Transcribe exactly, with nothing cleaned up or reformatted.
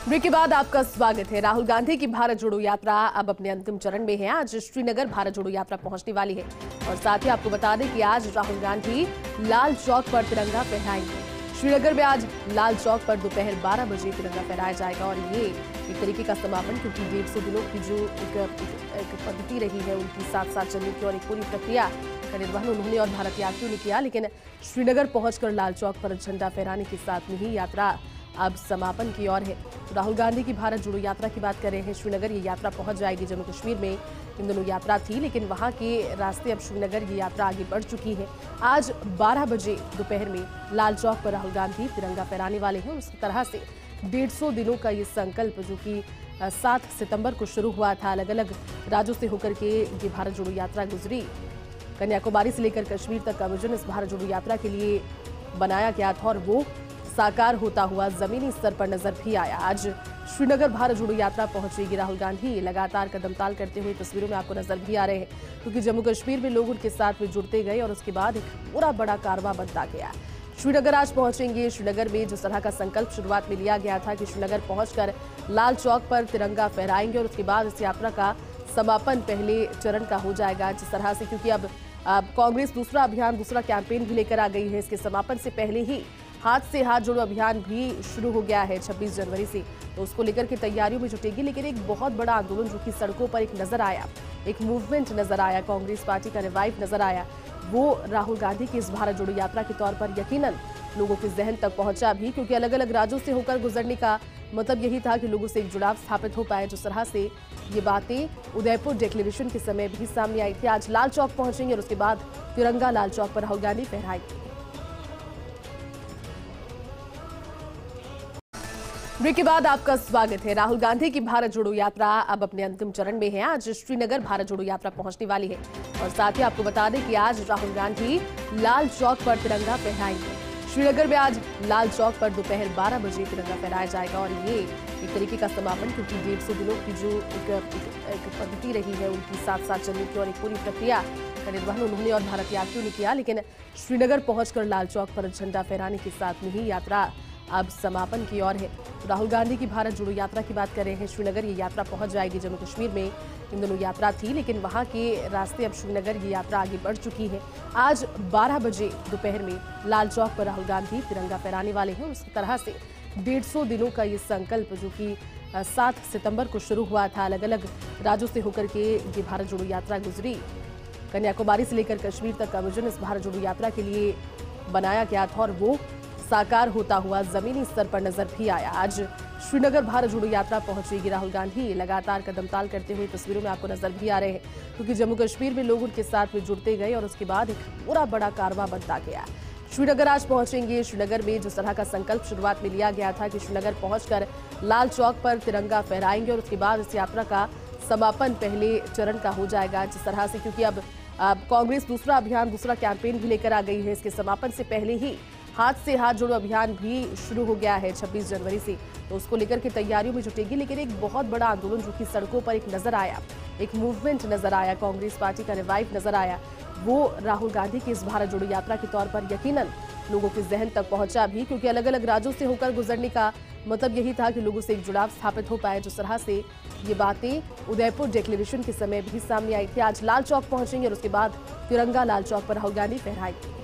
Break के बाद आपका स्वागत है। राहुल गांधी की भारत जोड़ो यात्रा अब अपने अंतिम चरण में है। आज श्रीनगर भारत जोड़ो यात्रा पहुंचने वाली है और साथ ही आपको बता दें कि आज राहुल गांधी लाल चौक पर तिरंगा फहराएंगे। श्रीनगर में आज लाल चौक पर दोपहर बारह बजे तिरंगा फहराया जाएगा और ये एक तरीके का समापन, क्योंकि डेढ़ सौ दिनों की जो एक, एक पद्धति रही है उनकी साथ साथ चलने की और एक पूरी प्रक्रिया का निर्वहन उन्होंने और भारत यात्रियों ने किया। लेकिन श्रीनगर पहुंचकर लाल चौक पर झंडा फहराने के साथ में ही यात्रा अब समापन की ओर है। तो राहुल गांधी की भारत जोड़ो यात्रा की बात कर रहे हैं। श्रीनगर ये यात्रा पहुंच जाएगी। जम्मू कश्मीर में इन दोनों यात्रा थी, लेकिन वहां के रास्ते अब श्रीनगर ये यात्रा आगे बढ़ चुकी है। आज बारह बजे दोपहर में लाल चौक पर राहुल गांधी तिरंगा फहराने वाले हैं। उस तरह से डेढ़ सौ दिनों का ये संकल्प, जो कि सात सितंबर को शुरू हुआ था, अलग अलग राज्यों से होकर के ये भारत जोड़ो यात्रा गुजरी। कन्याकुमारी से लेकर कश्मीर तक का विजन इस भारत जोड़ो यात्रा के लिए बनाया गया था और वो साकार होता हुआ जमीनी स्तर पर नजर भी आया। आज श्रीनगर भारत जोड़ो यात्रा पहुंचेगी राहुल गांधी। लगातार कदम ताल करते हुए तस्वीरों में आपको नजर भी आ रहे हैं, क्योंकि जम्मू कश्मीर में लोग उनके साथ में जुड़ते गए और उसके बाद एक पूरा बड़ा कारवां बनता गया। श्रीनगर आज पहुंचेंगे। श्रीनगर में जिस तरह का संकल्प शुरुआत में लिया गया था कि श्रीनगर पहुंचकर लाल चौक पर तिरंगा फहराएंगे और उसके बाद इस यात्रा का समापन पहले चरण का हो जाएगा। जिस तरह से, क्योंकि अब अब कांग्रेस दूसरा अभियान, दूसरा कैंपेन भी लेकर आ गई है। इसके समापन से पहले ही हाथ से हाथ जोड़ो अभियान भी शुरू हो गया है छब्बीस जनवरी से, तो उसको लेकर के तैयारियों में जुटेगी। लेकिन एक बहुत बड़ा आंदोलन जो कि सड़कों पर एक नजर आया, एक मूवमेंट नजर आया, कांग्रेस पार्टी का रिवाइव नजर आया, वो राहुल गांधी की इस भारत जोड़ो यात्रा के तौर पर यकीनन लोगों के जहन तक पहुंचा भी, क्योंकि अलग अलग राज्यों से होकर गुजरने का मतलब यही था कि लोगों से एक जुड़ाव स्थापित हो पाए। जिस तरह से ये बातें उदयपुर डिक्लेरेशन के समय भी सामने आई थी। आज लाल चौक पहुंचेंगे और उसके बाद तिरंगा लाल चौक पर राहुल गांधी फहराएंगे। ब्रेक के बाद आपका स्वागत है। राहुल गांधी की भारत जोड़ो यात्रा अब अपने अंतिम चरण में है। आज श्रीनगर भारत जोड़ो यात्रा पहुंचने वाली है और साथ ही आपको बता दें कि आज राहुल गांधी लाल चौक पर तिरंगा फहराएंगे। श्रीनगर में आज लाल चौक पर दोपहर बारह बजे तिरंगा फहराया जाएगा और ये एक तरीके का समापन, क्योंकि डेढ़ सौ दिनों की जो एक, एक पद्धति रही है उनकी साथ साथ चलने की और एक पूरी प्रक्रिया का निर्वहन उन्होंने और भारत यात्रियों ने किया। लेकिन श्रीनगर पहुंचकर लाल चौक पर झंडा फहराने के साथ में ही यात्रा अब समापन की ओर है। तो राहुल गांधी की भारत जोड़ो यात्रा की बात कर रहे हैं। श्रीनगर ये यात्रा पहुंच जाएगी। जम्मू कश्मीर में इन दोनों यात्रा थी, लेकिन वहां के रास्ते अब श्रीनगर ये यात्रा आगे बढ़ चुकी है। आज बारह बजे दोपहर में लाल चौक पर राहुल गांधी तिरंगा फहराने वाले हैं। उस तरह से डेढ़ सौ दिनों का ये संकल्प, जो कि सात सितंबर को शुरू हुआ था, अलग अलग राज्यों से होकर के ये भारत जोड़ो यात्रा गुजरी। कन्याकुमारी से लेकर कश्मीर तक का विजन इस भारत जोड़ो यात्रा के लिए बनाया गया था और वो साकार होता हुआ जमीनी स्तर पर नजर भी आया। आज श्रीनगर भारत जोड़ो यात्रा पहुंचेगी राहुल गांधी। लगातार कदम ताल करते हुए तस्वीरों में आपको नजर भी आ रहे हैं, क्योंकि जम्मू कश्मीर में लोग उनके साथ में जुड़ते गए और उसके बाद एक पूरा बड़ा कारवां बनता गया। श्रीनगर आज पहुंचेंगे। श्रीनगर में जिस तरह का संकल्प शुरुआत में लिया गया था कि श्रीनगर पहुंचकर लाल चौक पर तिरंगा फहराएंगे और उसके बाद इस यात्रा का समापन पहले चरण का हो जाएगा। जिस तरह से, क्योंकि अब अब कांग्रेस दूसरा अभियान, दूसरा कैंपेन भी लेकर आ गई है। इसके समापन से पहले ही हाथ से हाथ जोड़ो अभियान भी शुरू हो गया है छब्बीस जनवरी से, तो उसको लेकर के तैयारियों में जुटेगी। लेकिन एक बहुत बड़ा आंदोलन जो कि सड़कों पर एक नजर आया, एक मूवमेंट नजर आया, कांग्रेस पार्टी का रिवाइव नजर आया, वो राहुल गांधी की इस भारत जोड़ो यात्रा के तौर पर यकीनन लोगों के जहन तक पहुंचा भी, क्योंकि अलग अलग राज्यों से होकर गुजरने का मतलब यही था कि लोगों से एक जुड़ाव स्थापित हो पाए। जिस तरह से ये बातें उदयपुर डिक्लेरेशन के समय भी सामने आई थी। आज लाल चौक पहुंचेंगे और उसके बाद तिरंगा लाल चौक पर राहुल गांधी फहराएंगे।